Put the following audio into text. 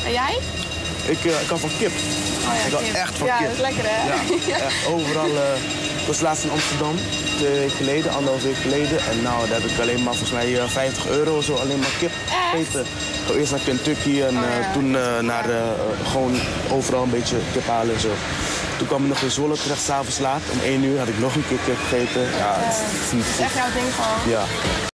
En jij? Ik hou van kip. Oh ja, ik hou kip. echt van ja, kip. Dat is lekker, hè? Ja, echt overal. Ik was laatst in Amsterdam, 2 weken geleden, 1,5 week geleden. En nou, daar heb ik alleen maar volgens mij €50 of zo, alleen maar kip gegeten. Gewoon eerst naar Kentucky en toen naar gewoon overal een beetje kip halen en zo. Toen kwam ik nog in Zwolle terecht, 's avonds laat. Om 1 uur had ik nog een keer kip gegeten. Ja, Dat is echt jouw ding gewoon. Ja.